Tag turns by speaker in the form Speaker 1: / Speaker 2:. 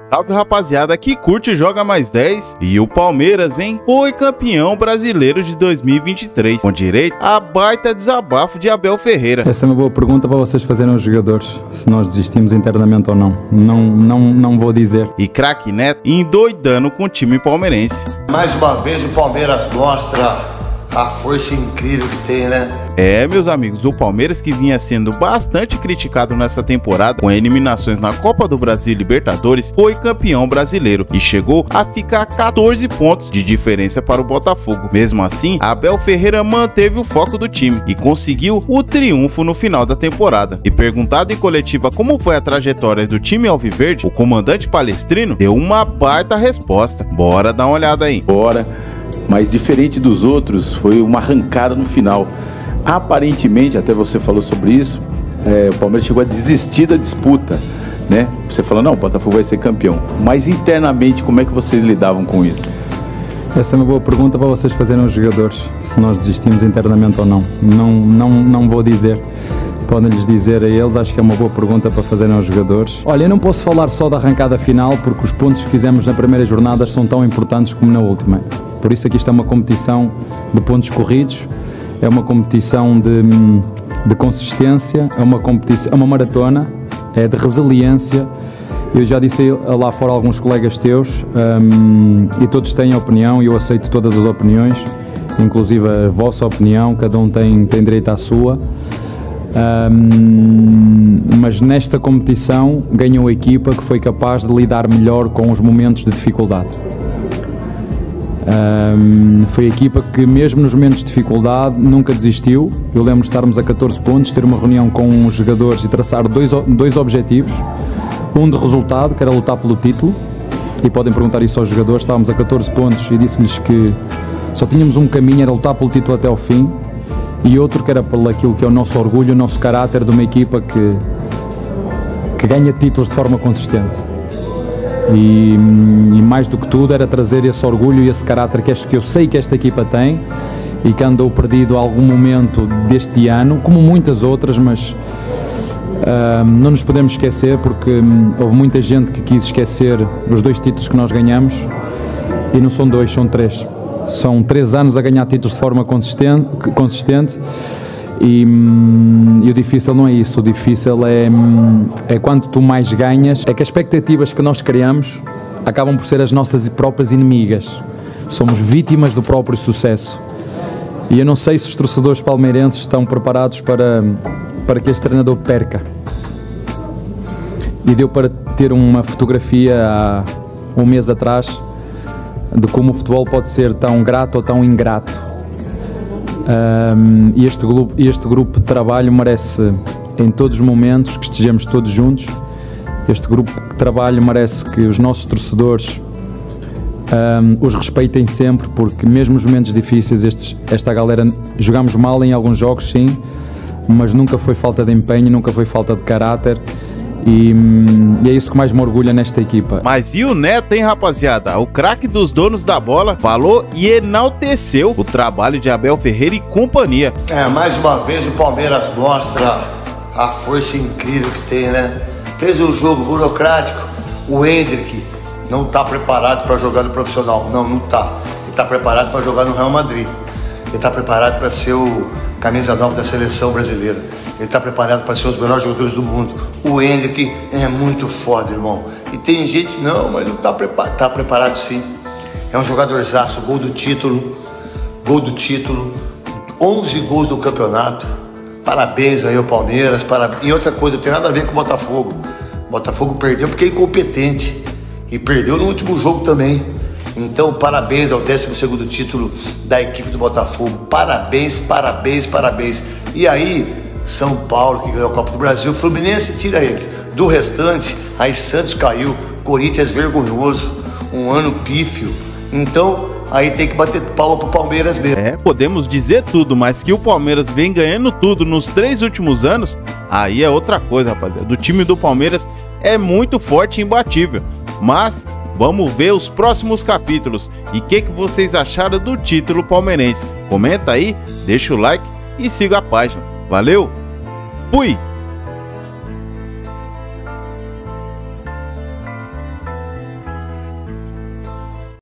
Speaker 1: Salve rapaziada que curte e joga mais 10. E o Palmeiras, hein? Foi campeão brasileiro de 2023, com direito a baita desabafo de Abel Ferreira.
Speaker 2: Essa é uma boa pergunta para vocês fazerem aos jogadores, se nós desistimos internamente ou não. Não vou dizer.
Speaker 1: E craque Neto endoidando com o time palmeirense.
Speaker 3: Mais uma vez o Palmeiras mostra a força incrível que tem, né?
Speaker 1: É, meus amigos, o Palmeiras, que vinha sendo bastante criticado nessa temporada, com eliminações na Copa do Brasil e Libertadores, foi campeão brasileiro e chegou a ficar a 14 pontos de diferença para o Botafogo. Mesmo assim, Abel Ferreira manteve o foco do time e conseguiu o triunfo no final da temporada. E perguntado em coletiva como foi a trajetória do time alviverde, o comandante palestrino deu uma baita resposta. Bora dar uma olhada aí.
Speaker 4: Bora. Mas diferente dos outros, foi uma arrancada no final. Aparentemente, até você falou sobre isso, o Palmeiras chegou a desistir da disputa, né? Você falou, não, o Botafogo vai ser campeão. Mas internamente, como é que vocês lidavam com isso?
Speaker 2: Essa é uma boa pergunta para vocês fazerem aos jogadores, se nós desistimos internamente ou não. Não vou dizer. Podem-lhes dizer a eles, acho que é uma boa pergunta para fazerem aos jogadores. Olha, eu não posso falar só da arrancada final, porque os pontos que fizemos na primeira jornada são tão importantes como na última. Por isso aqui está uma competição de pontos corridos, é uma competição de consistência, é uma maratona, é de resiliência. Eu já disse lá fora a alguns colegas teus, e todos têm opinião, e eu aceito todas as opiniões, inclusive a vossa opinião, cada um tem direito à sua. Mas nesta competição ganhou a equipa que foi capaz de lidar melhor com os momentos de dificuldade. Foi a equipa que mesmo nos momentos de dificuldade nunca desistiu. Eu lembro de estarmos a 14 pontos, ter uma reunião com os jogadores e traçar dois objetivos, um de resultado, que era lutar pelo título, e podem perguntar isso aos jogadores. Estávamos a 14 pontos e disse-lhes que só tínhamos um caminho, era lutar pelo título até ao fim, e outro que era pelo aquilo que é o nosso orgulho, o nosso caráter de uma equipa que ganha títulos de forma consistente. E mais do que tudo era trazer esse orgulho e esse caráter que eu sei que esta equipa tem e que andou perdido a algum momento deste ano, como muitas outras, mas não nos podemos esquecer, porque houve muita gente que quis esquecer os 2 títulos que nós ganhamos, e não são 2, são 3. São 3 anos a ganhar títulos de forma consistente e o difícil não é isso. O difícil é quando tu mais ganhas, é que as expectativas que nós criamos acabam por ser as nossas próprias inimigas. Somos vítimas do próprio sucesso. E eu não sei se os torcedores palmeirenses estão preparados para que este treinador perca. E deu para ter uma fotografia há um mês atrás de como o futebol pode ser tão grato ou tão ingrato. E este grupo de trabalho merece, em todos os momentos, que estejamos todos juntos. Este grupo de trabalho merece que os nossos torcedores os respeitem sempre, porque mesmo nos momentos difíceis, esta galera, jogamos mal em alguns jogos, sim, mas nunca foi falta de empenho, nunca foi falta de caráter. E é isso que mais me orgulha nesta equipa.
Speaker 1: Mas e o Neto, hein, rapaziada? O craque dos donos da bola falou e enalteceu o trabalho de Abel Ferreira e companhia.
Speaker 3: Mais uma vez o Palmeiras mostra a força incrível que tem, né? Fez um jogo burocrático. O Hendrick não está preparado para jogar no profissional. Não está. Ele está preparado para jogar no Real Madrid. Ele está preparado para ser o camisa 9 da seleção brasileira. Ele está preparado para ser um dos melhores jogadores do mundo. O Hendrick é muito foda, irmão. E tem gente, não, mas não está preparado. Está preparado sim. É um jogadorzaço, gol do título, 11 gols do campeonato. Parabéns aí ao Palmeiras. E outra coisa, não tem nada a ver com o Botafogo. O Botafogo perdeu porque é incompetente. E perdeu no último jogo também. Então, parabéns ao 12º título da equipe do Botafogo. Parabéns, parabéns, parabéns. E aí, São Paulo, que ganhou a Copa do Brasil, Fluminense tira eles. Do restante, aí Santos caiu, Corinthians vergonhoso, um ano pífio. Então, aí tem que bater palma pro Palmeiras mesmo.
Speaker 1: Podemos dizer tudo, mas que o Palmeiras vem ganhando tudo nos 3 últimos anos, aí é outra coisa, rapaziada. O time do Palmeiras é muito forte e imbatível. Mas vamos ver os próximos capítulos. E o que vocês acharam do título palmeirense? Comenta aí, deixa o like e siga a página. Valeu, fui!